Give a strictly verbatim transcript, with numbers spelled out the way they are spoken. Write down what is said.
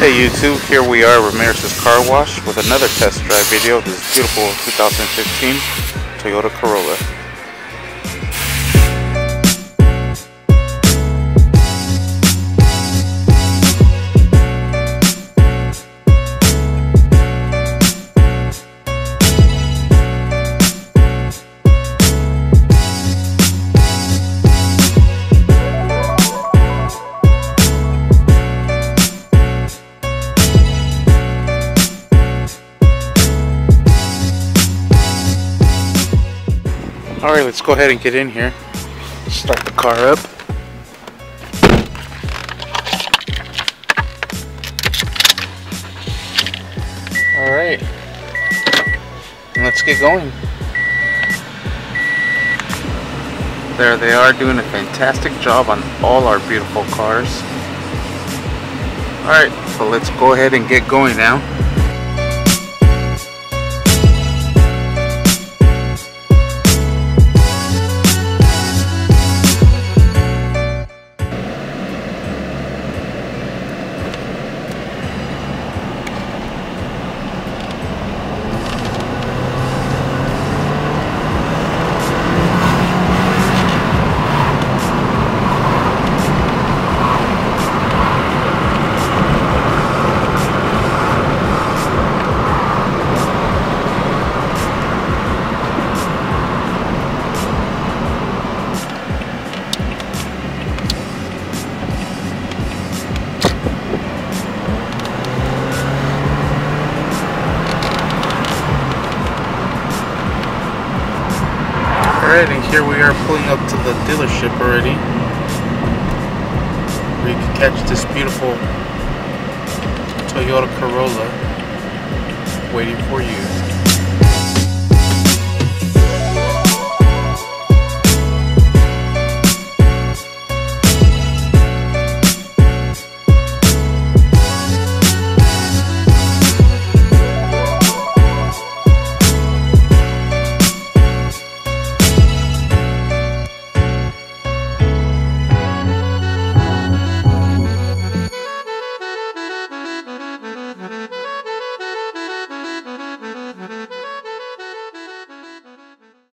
Hey YouTube, here we are at Ramirez's Car Wash with another test drive video of this beautiful two thousand fifteen Toyota Corolla. Alright, let's go ahead and get in here. Start the car up. Alright, let's get going. There they are, doing a fantastic job on all our beautiful cars. Alright, so let's go ahead and get going now. Alright, and here we are pulling up to the dealership already, where you can catch this beautiful Toyota Corolla waiting for you.